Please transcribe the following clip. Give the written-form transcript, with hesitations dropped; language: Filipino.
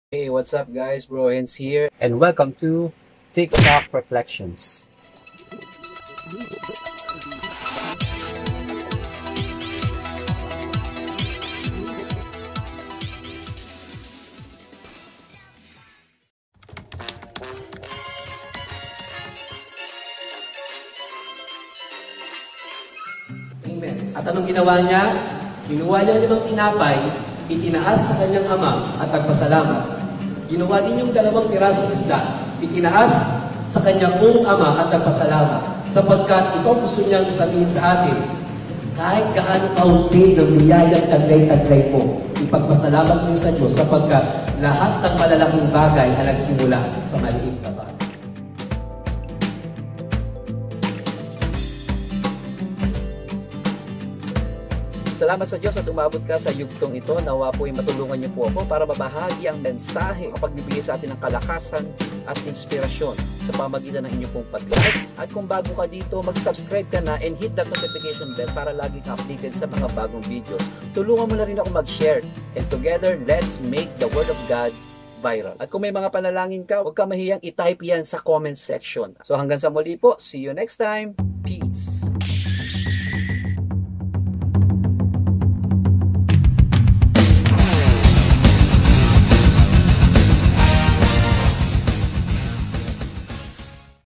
Hey, what's up guys? Bro Hens here and welcome to TikTok Reflections. Amen. At anong ginawa niya? Kinuha niya 5 tinapay, itinaas sa kanyang ama at nagpasalamat. Ginawa din yung 2 pirasong isda, itinaas sa kanyang ama at nagpasalamat. Sapagkat ito gusto niyang sabihin sa atin, kahit gaano kaunti ng biyayang taglay-taglay mo, ipagpasalamat mo sa Diyos sapagkat lahat ng malalaking bagay ay nagsimula sa maliit na bagay. Salamat sa Diyos at umabot ka sa yugtong ito. Nawa po ay matulungan niyo po ako para mabahagi ang mensahe kapag bibigay sa atin ng kalakasan at inspirasyon sa pamagitan ng inyong pong pag-like. At kung bago ka dito, mag-subscribe ka na and hit that notification bell para lagi ka updated sa mga bagong videos. Tulungan mo na rin ako mag-share. And together, let's make the Word of God viral. At kung may mga panalangin ka, huwag ka mahiyang i-type yan sa comment section. So hanggang sa muli po, see you next time. Peace!